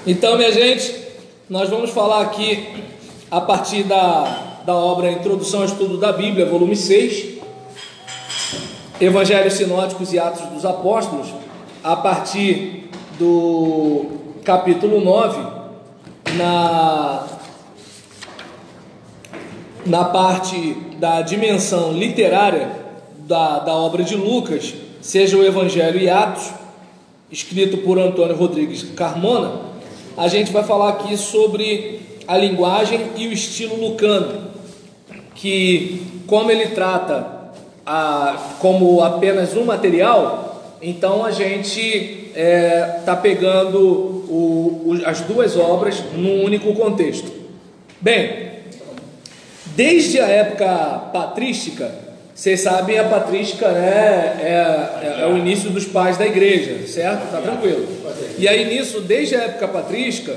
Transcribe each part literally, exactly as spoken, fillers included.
Então, minha gente, nós vamos falar aqui a partir da, da obra Introdução ao Estudo da Bíblia, volume seis, Evangelhos Sinóticos e Atos dos Apóstolos, a partir do capítulo nove, na, na parte da dimensão literária da, da obra de Lucas, seja o Evangelho e Atos, escrito por Antônio Rodrigues Carmona. A gente vai falar aqui sobre a linguagem e o estilo lucano, que, como ele trata a, como apenas um material, então a gente está é, pegando o, o, as duas obras num único contexto. Bem, desde a época patrística, vocês sabem, a patrística, né, é, é, é o início dos pais da igreja, certo? Tá tranquilo. E aí nisso, desde a época patrística,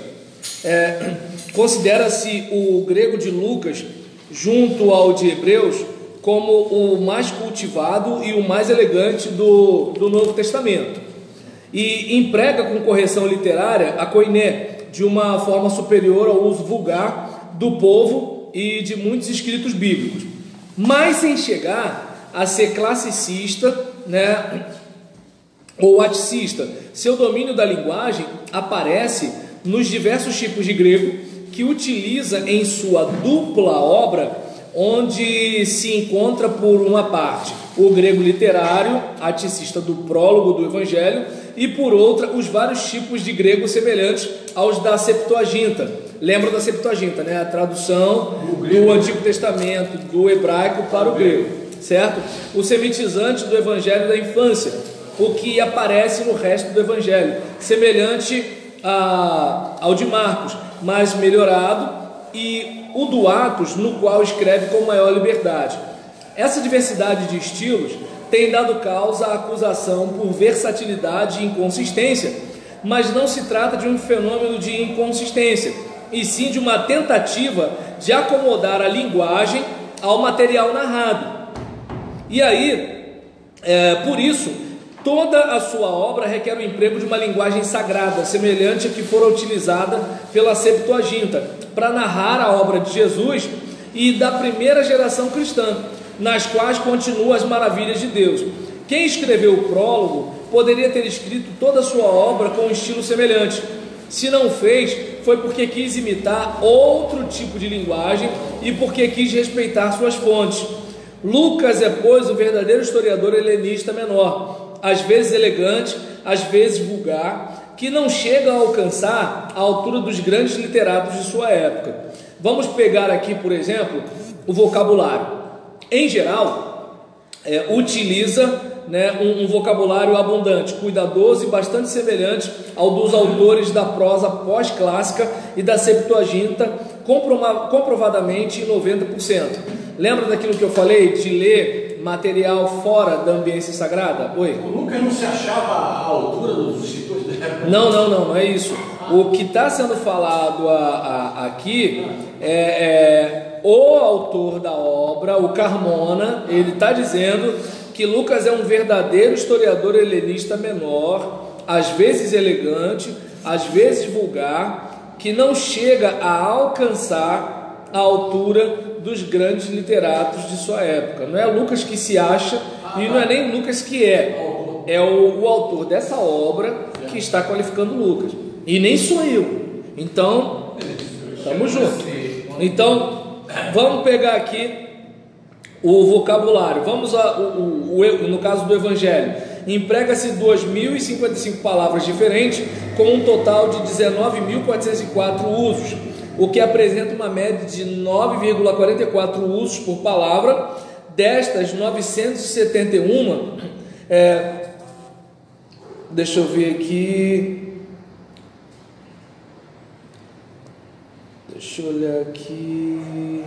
é, considera-se o grego de Lucas, junto ao de Hebreus, como o mais cultivado e o mais elegante do, do Novo Testamento. E emprega com correção literária a koiné, de uma forma superior ao uso vulgar do povo e de muitos escritos bíblicos, mas sem chegar a ser classicista, né, ou aticista. Seu domínio da linguagem aparece nos diversos tipos de grego que utiliza em sua dupla obra, onde se encontra por uma parte o grego literário, aticista do prólogo do Evangelho, e por outra os vários tipos de grego semelhantes aos da Septuaginta. Lembra da Septuaginta, né? A tradução do Antigo Testamento do hebraico para o grego, certo? O semitizante do Evangelho da infância, o que aparece no resto do Evangelho, semelhante a, ao de Marcos, mas melhorado, e o do Atos, no qual escreve com maior liberdade. Essa diversidade de estilos tem dado causa à acusação por versatilidade e inconsistência, mas não se trata de um fenômeno de inconsistência, e sim de uma tentativa de acomodar a linguagem ao material narrado. E aí, é, por isso, toda a sua obra requer o emprego de uma linguagem sagrada, semelhante à que fora utilizada pela Septuaginta, para narrar a obra de Jesus e da primeira geração cristã, nas quais continuam as maravilhas de Deus. Quem escreveu o prólogo poderia ter escrito toda a sua obra com um estilo semelhante. Se não fez, foi porque quis imitar outro tipo de linguagem e porque quis respeitar suas fontes. Lucas é, pois, o verdadeiro historiador helenista menor, às vezes elegante, às vezes vulgar, que não chega a alcançar a altura dos grandes literatos de sua época. Vamos pegar aqui, por exemplo, o vocabulário. Em geral, é, utiliza, né, um, um vocabulário abundante, cuidadoso e bastante semelhante ao dos autores da prosa pós-clássica e da Septuaginta, comprova- comprovadamente em noventa por cento. Lembra daquilo que eu falei, de ler material fora da ambiência sagrada? Oi? O Lucas não se achava à altura dos escritores da época? Não, não, não, não é isso. O que está sendo falado a, a, aqui é, é o autor da obra, o Carmona. Ele está dizendo que Lucas é um verdadeiro historiador helenista menor, às vezes elegante, às vezes vulgar, que não chega a alcançar a altura dos grandes literatos de sua época. Não é Lucas que se acha e não é nem Lucas que é, é o, o autor dessa obra que está qualificando Lucas, e nem sou eu. Então, estamos juntos. Então, vamos pegar aqui o vocabulário. Vamos a, o, o, no caso do Evangelho, emprega-se duas mil e cinquenta e cinco palavras diferentes, com um total de dezenove mil quatrocentos e quatro usos, o que apresenta uma média de nove vírgula quarenta e quatro usos por palavra. Destas, novecentos e setenta e um, é, deixa eu ver aqui, deixa eu olhar aqui,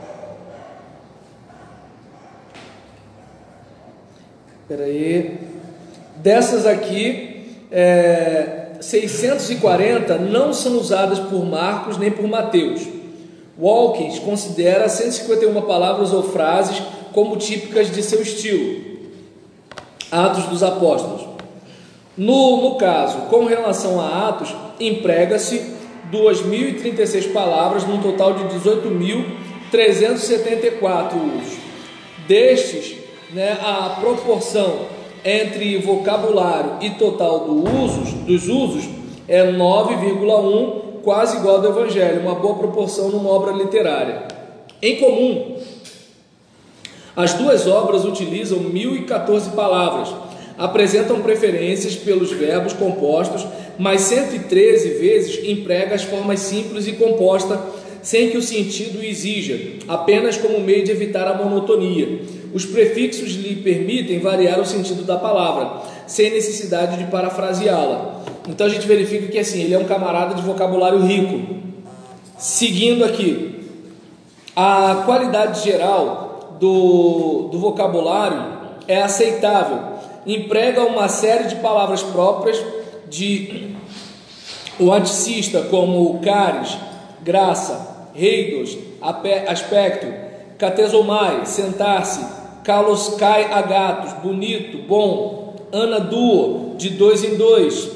espera aí, dessas aqui, é, seiscentos e quarenta não são usadas por Marcos nem por Mateus. Walkins considera cento e cinquenta e uma palavras ou frases como típicas de seu estilo. Atos dos Apóstolos. No, no caso, com relação a Atos, emprega-se duas mil e trinta e seis palavras, num total de dezoito mil trezentos e setenta e quatro usos. Destes, né, a proporção entre vocabulário e total do usos, dos usos é nove vírgula um, quase igual ao do Evangelho, uma boa proporção numa obra literária. Em comum, as duas obras utilizam mil e quatorze palavras, apresentam preferências pelos verbos compostos, mas cento e treze vezes emprega as formas simples e composta, sem que o sentido o exija, apenas como meio de evitar a monotonia. Os prefixos lhe permitem variar o sentido da palavra, sem necessidade de parafraseá-la. Então a gente verifica que assim, ele é um camarada de vocabulário rico. Seguindo aqui, a qualidade geral do, do vocabulário é aceitável. Emprega uma série de palavras próprias de o anticista, como caris, graça, reidos, aspecto, catesomai, sentar-se, kaloskai agatos, bonito, bom, anaduo, de dois em dois,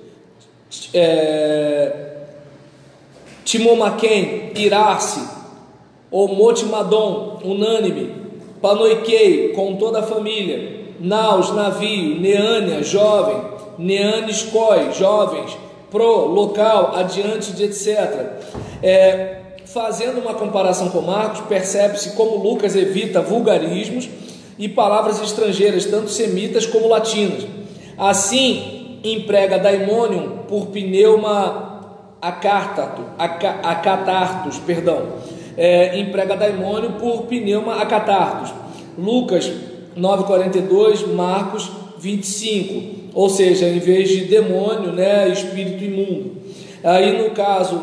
é, timomaquém, irar-se, ou motimadon, unânime, panoikei, com toda a família, naus, navio, neânia, jovem, neaniskoi, jovens, pro, local, adiante, de etcétera. É, fazendo uma comparação com Marcos, percebe-se como Lucas evita vulgarismos e palavras estrangeiras, tanto semitas como latinas. Assim, emprega daimonium por pneuma acatartus, acatartus, perdão. É, emprega daimônio por pneuma acatartus. Lucas nove, quarenta e dois, Marcos vinte e cinco, ou seja, em vez de demônio, né, espírito imundo. Aí no caso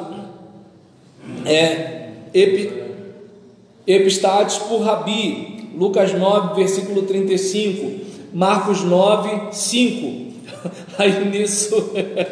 é epi, epistates por rabi, Lucas nove, versículo trinta e cinco, Marcos nove, cinco. Aí nisso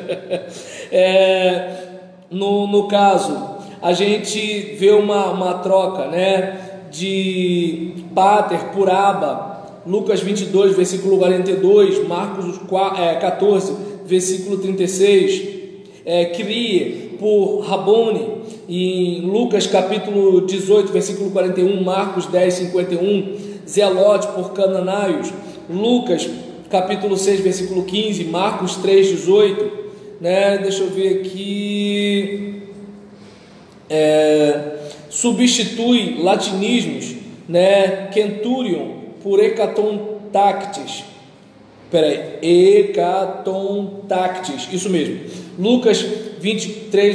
é, no, no caso a gente vê uma, uma troca, né, de pater por aba, Lucas vinte e dois, versículo quarenta e dois, Marcos quatorze, versículo trinta e seis, é, crie por Rabone, em Lucas capítulo dezoito, versículo quarenta e um, Marcos dez, cinquenta e um, zelote por cananaios, Lucas capítulo seis, versículo quinze, Marcos três, dezoito, né, deixa eu ver aqui, é, substitui latinismos, né, centurion por hecatontactis, peraí, hecatontactis, isso mesmo, Lucas vinte e três,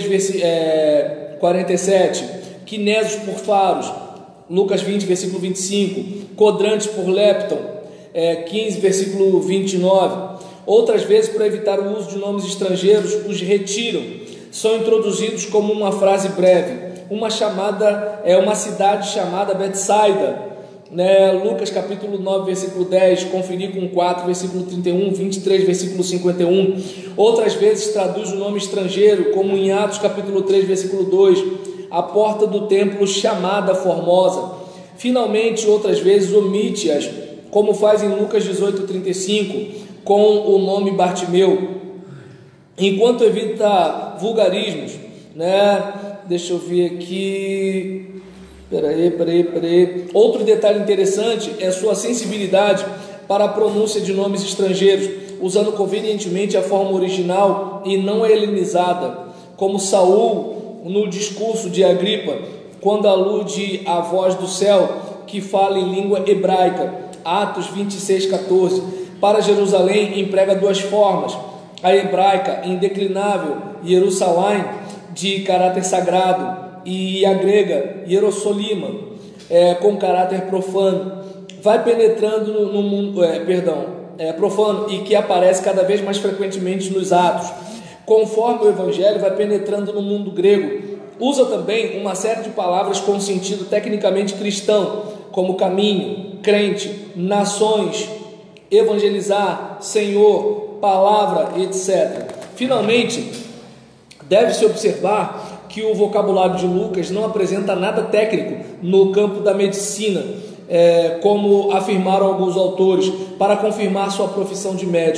é, quarenta e sete, quinesos por faros, Lucas vinte, versículo vinte e cinco, quadrantes por lepton, é, quinze, versículo vinte e nove. Outras vezes, para evitar o uso de nomes estrangeiros, os retiram, são introduzidos como uma frase breve. Uma chamada, é uma cidade chamada Betsaida, né? Lucas capítulo nove, versículo dez, conferir com quatro, versículo trinta e um, vinte e três, versículo cinquenta e um. Outras vezes traduz o nome estrangeiro, como em Atos capítulo três, versículo dois, a porta do templo chamada Formosa. Finalmente, outras vezes omite-as, como faz em Lucas dezoito, trinta e cinco, com o nome Bartimeu, enquanto evita vulgarismos, né? Deixa eu ver aqui. Peraí, peraí, peraí. Outro detalhe interessante é sua sensibilidade para a pronúncia de nomes estrangeiros, usando convenientemente a forma original e não a helenizada, como Saul no discurso de Agripa, quando alude à voz do céu que fala em língua hebraica, Atos vinte e seis, quatorze. Para Jerusalém emprega duas formas, a hebraica indeclinável, Jerusalém, de caráter sagrado, e a grega, Hierossolima, é, com caráter profano. Vai penetrando no, no mundo, é, perdão, é, profano, e que aparece cada vez mais frequentemente nos Atos. Conforme o Evangelho vai penetrando no mundo grego, usa também uma série de palavras com sentido tecnicamente cristão, como caminho, crente, nações, evangelizar, Senhor, palavra, etcétera. Finalmente, deve-se observar que o vocabulário de Lucas não apresenta nada técnico no campo da medicina, é, como afirmaram alguns autores, para confirmar sua profissão de médico,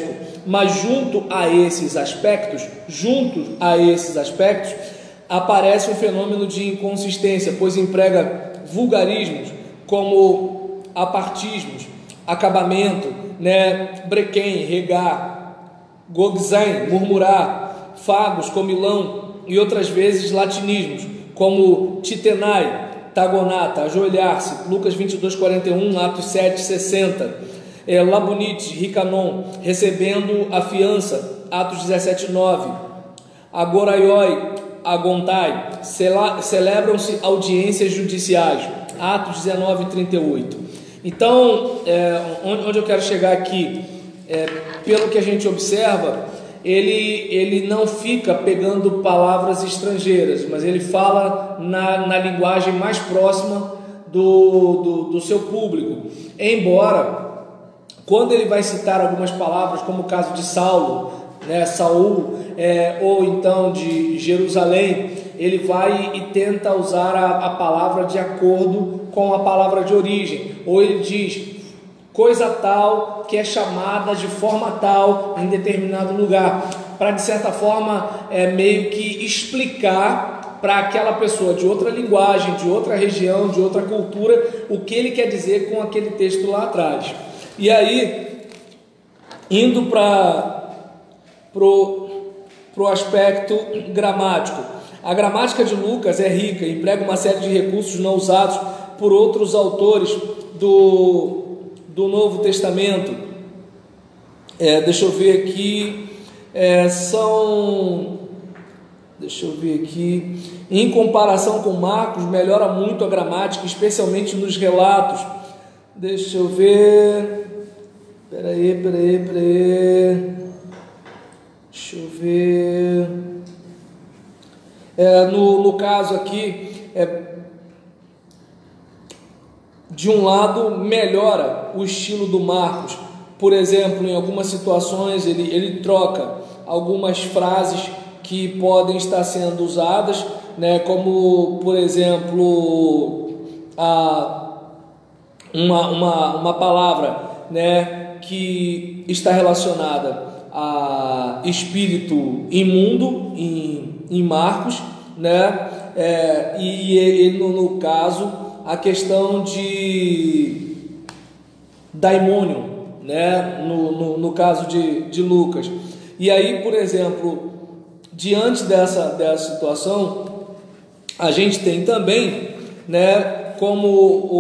mas junto a esses aspectos, junto a esses aspectos, aparece um fenômeno de inconsistência, pois emprega vulgarismos como apartismos, acabamento, né, brequem, regar, gogzain, murmurar, fagos, comilão, e outras vezes latinismos, como titenai, tagonata, ajoelhar-se, Lucas vinte e dois, quarenta e um, Atos sete, sessenta, é, labonite, ricanon, recebendo a fiança, Atos dezessete, nove, agoraioi, agontai, celebram-se audiências judiciais, Atos dezenove, trinta e oito. Então, é, onde, onde eu quero chegar aqui, é, pelo que a gente observa, ele, ele não fica pegando palavras estrangeiras, mas ele fala na, na linguagem mais próxima do, do, do seu público, embora, quando ele vai citar algumas palavras, como o caso de Saulo, né, Saul, é, ou então de Jerusalém, ele vai e tenta usar a, a palavra de acordo com a palavra de origem, ou ele diz coisa tal que é chamada de forma tal em determinado lugar, para de certa forma é, meio que explicar para aquela pessoa de outra linguagem, de outra região, de outra cultura, o que ele quer dizer com aquele texto lá atrás. E aí, indo para o aspecto gramático, a gramática de Lucas é rica, emprega uma série de recursos não usados por outros autores do, do Novo Testamento. É, deixa eu ver aqui, é, são, deixa eu ver aqui, em comparação com Marcos, melhora muito a gramática, especialmente nos relatos. Deixa eu ver, peraí, peraí, peraí, deixa eu ver, é, no, no caso aqui, é, de um lado melhora o estilo do Marcos, por exemplo, em algumas situações ele, ele troca algumas frases que podem estar sendo usadas, né, como por exemplo a, uma, uma, uma palavra, né, que está relacionada a espírito imundo em, em Marcos, né, é, e ele no, no caso a questão de daimônio, né, no, no, no caso de, de Lucas. E aí, por exemplo, diante dessa, dessa situação, a gente tem também, né, como,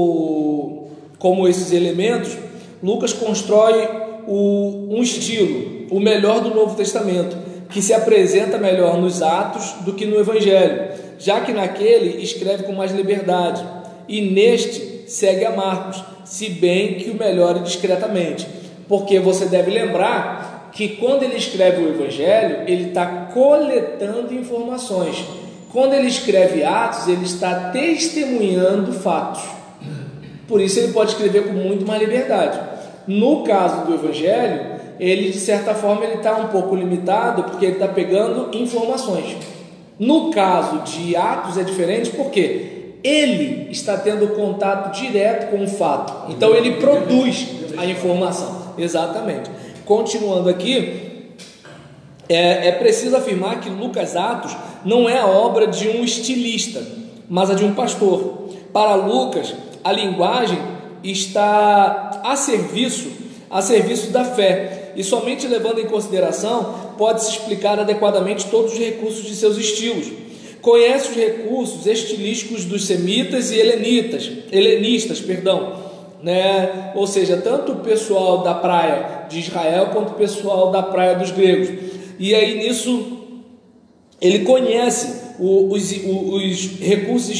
o, como esses elementos, Lucas constrói o, um estilo, o melhor do Novo Testamento, que se apresenta melhor nos Atos do que no Evangelho, já que naquele escreve com mais liberdade, e neste segue a Marcos, se bem que o melhore discretamente, porque você deve lembrar que quando ele escreve o Evangelho, ele está coletando informações. Quando ele escreve Atos, ele está testemunhando fatos. Por isso ele pode escrever com muito mais liberdade. No caso do Evangelho, ele de certa forma ele está um pouco limitado, porque ele está pegando informações. No caso de Atos é diferente, porque ele está tendo contato direto com o fato, então ele produz a informação. Exatamente. Continuando aqui, é, é preciso afirmar que Lucas Atos não é a obra de um estilista, mas a de um pastor. Para Lucas, a linguagem está a serviço, a serviço da fé, e somente levando em consideração pode-se explicar adequadamente todos os recursos de seus estilos. Conhece os recursos estilísticos dos semitas e helenitas, helenistas, perdão, né? Ou seja, tanto o pessoal da praia de Israel quanto o pessoal da praia dos gregos. E aí nisso ele conhece o, os, os recursos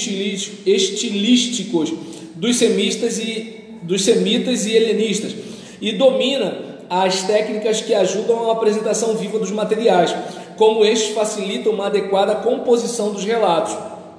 estilísticos dos semitas e dos semitas e helenistas, e domina as técnicas que ajudam a apresentação viva dos materiais, como estes facilitam uma adequada composição dos relatos.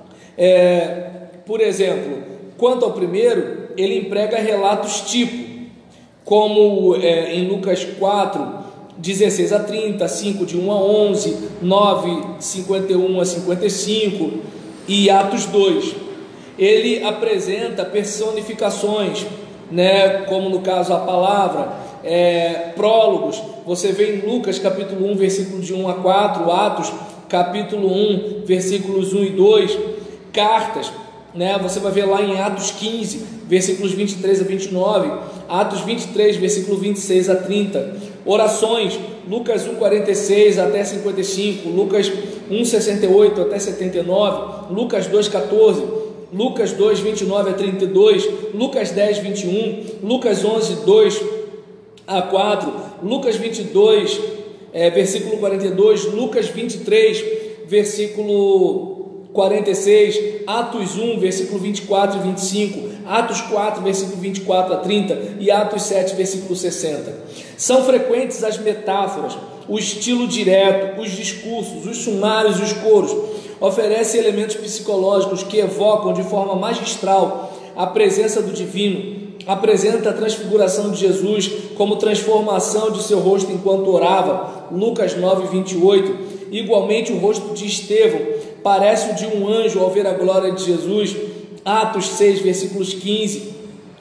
É, por exemplo, quanto ao primeiro, ele emprega relatos tipo, como é, em Lucas quatro, dezesseis a trinta, cinco de um a onze, nove, cinquenta e um a cinquenta e cinco e Atos dois. Ele apresenta personificações, né, como no caso a palavra, é, prólogos, você vê em Lucas capítulo um, versículo de um a quatro, Atos capítulo um, versículos um e dois, cartas, né? Você vai ver lá em Atos quinze, versículos vinte e três a vinte e nove, Atos vinte e três, versículo vinte e seis a trinta, orações, Lucas um, quarenta e seis até cinquenta e cinco, Lucas um, sessenta e oito até setenta e nove, Lucas dois, catorze, Lucas dois, vinte e nove a trinta e dois, Lucas dez, vinte e um, Lucas onze, dois a quatro, Lucas vinte e dois, é, versículo quarenta e dois, Lucas vinte e três, versículo quarenta e seis, Atos um, versículo vinte e quatro e vinte e cinco, Atos quatro, versículo vinte e quatro a trinta e Atos sete, versículo sessenta. São frequentes as metáforas, o estilo direto, os discursos, os sumários e os coros. Oferece elementos psicológicos que evocam de forma magistral a presença do divino. Apresenta a transfiguração de Jesus como transformação de seu rosto enquanto orava, Lucas nove, vinte e oito. Igualmente o rosto de Estevão parece o de um anjo ao ver a glória de Jesus, Atos seis, versículos quinze,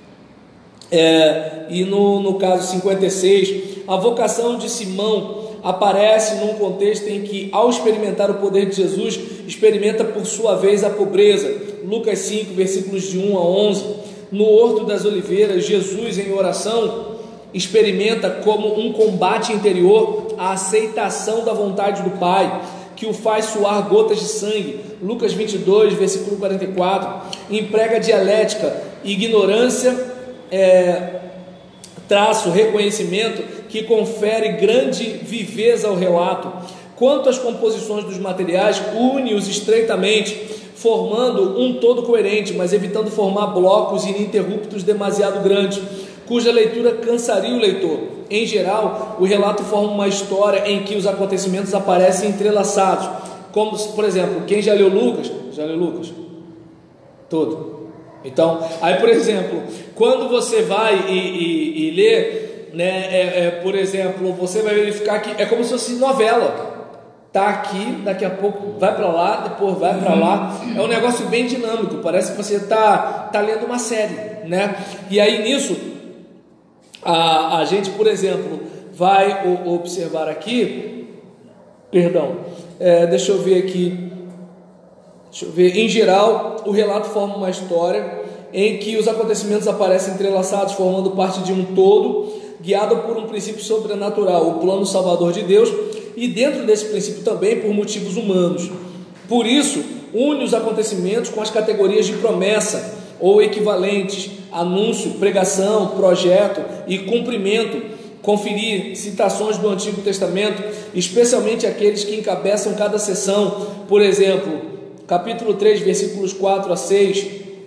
é, e no, no caso cinquenta e seis, a vocação de Simão aparece num contexto em que, ao experimentar o poder de Jesus, experimenta por sua vez a pobreza, Lucas cinco, versículos de um a onze. No Horto das Oliveiras, Jesus em oração experimenta como um combate interior a aceitação da vontade do Pai, que o faz suar gotas de sangue, Lucas vinte e dois, versículo quarenta e quatro. Emprega dialética, ignorância, é, traço, reconhecimento, que confere grande viveza ao relato. Quanto às composições dos materiais, une-os estreitamente, formando um todo coerente, mas evitando formar blocos ininterruptos demasiado grandes, cuja leitura cansaria o leitor. Em geral, o relato forma uma história em que os acontecimentos aparecem entrelaçados, como, por exemplo, quem já leu Lucas? Já leu Lucas? Todo. Então, aí, por exemplo, quando você vai e, e, e lê, né, é, é, por exemplo, você vai verificar que é como se fosse novela. Tá aqui, daqui a pouco vai para lá, depois vai para lá. É um negócio bem dinâmico, parece que você tá, tá lendo uma série, né? E aí nisso, a, a gente, por exemplo, vai o, observar aqui, perdão, é, deixa eu ver aqui, deixa eu ver, em geral, o relato forma uma história em que os acontecimentos aparecem entrelaçados, formando parte de um todo, guiado por um princípio sobrenatural, o plano salvador de Deus, e dentro desse princípio também por motivos humanos. Por isso, une os acontecimentos com as categorias de promessa ou equivalentes, anúncio, pregação, projeto e cumprimento. Conferir citações do Antigo Testamento, especialmente aqueles que encabeçam cada sessão, por exemplo, capítulo três, versículos quatro a seis,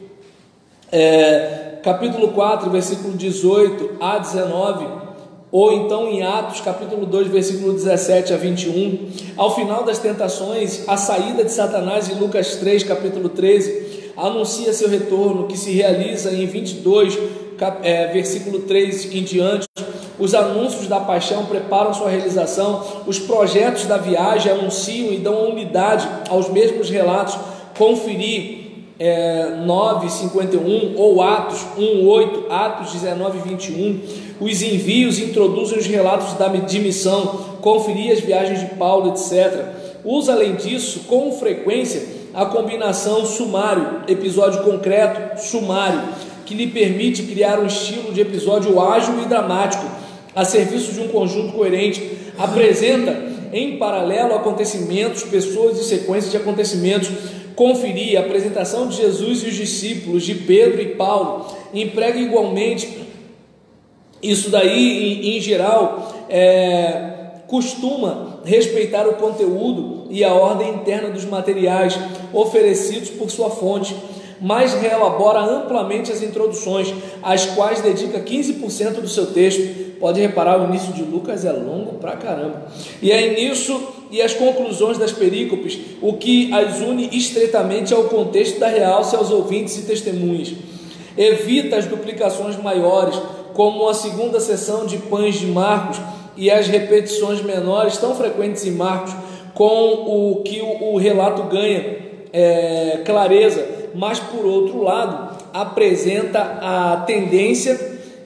é, capítulo quatro, versículo dezoito a dezenove, ou então em Atos, capítulo dois, versículo dezessete a vinte e um, ao final das tentações, a saída de Satanás em Lucas três, capítulo treze, anuncia seu retorno, que se realiza em vinte e dois, cap, é, versículo três em diante. Os anúncios da paixão preparam sua realização, os projetos da viagem anunciam e dão unidade aos mesmos relatos. Conferir É, nove, cinquenta e um, ou Atos um, oito, Atos dezenove, vinte e um, os envios introduzem os relatos da, de missão, conferir as viagens de Paulo, etcétera. Usa, além disso, com frequência, a combinação sumário, episódio concreto, sumário, que lhe permite criar um estilo de episódio ágil e dramático, a serviço de um conjunto coerente. Apresenta, em paralelo, acontecimentos, pessoas e sequências de acontecimentos. Conferir a apresentação de Jesus e os discípulos, de Pedro e Paulo, emprega igualmente isso daí, em, em geral, é, costuma respeitar o conteúdo e a ordem interna dos materiais oferecidos por sua fonte, mas reelabora amplamente as introduções, às quais dedica quinze por cento do seu texto. Pode reparar, o início de Lucas é longo pra caramba. E aí nisso, e as conclusões das perícopes, o que as une estreitamente ao contexto da realce aos ouvintes e testemunhas. Evita as duplicações maiores, como a segunda seção de pães de Marcos e as repetições menores tão frequentes em Marcos, com o que o, o relato ganha é, clareza, mas por outro lado apresenta a tendência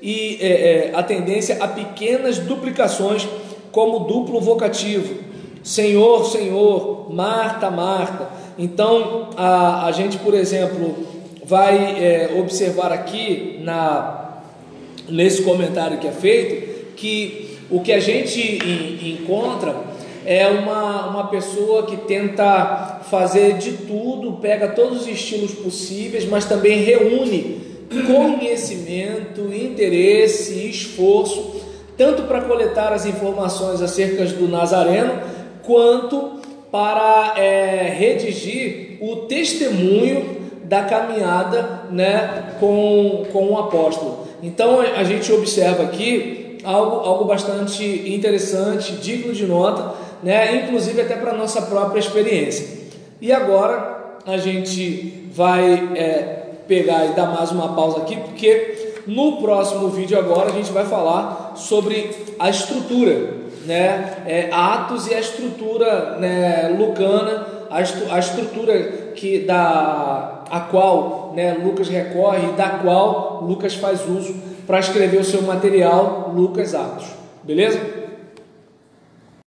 e é, é, a tendência a pequenas duplicações, como duplo vocativo, Senhor, Senhor, Marta, Marta. Então a, a gente, por exemplo, vai é, observar aqui na, nesse comentário que é feito, que o que a gente in, encontra é uma, uma pessoa que tenta fazer de tudo, pega todos os estilos possíveis, mas também reúne conhecimento, interesse e esforço, tanto para coletar as informações acerca do Nazareno, quanto para é, redigir o testemunho da caminhada, né, com, com o apóstolo. Então a gente observa aqui algo, algo bastante interessante, digno de nota, né, inclusive até para a nossa própria experiência. E agora a gente vai é, pegar e dar mais uma pausa aqui, porque no próximo vídeo agora a gente vai falar sobre a estrutura, né, é, Atos e a estrutura, né, lucana, a, estru, a estrutura que, da, a qual, né, Lucas recorre e da qual Lucas faz uso para escrever o seu material, Lucas Atos. Beleza?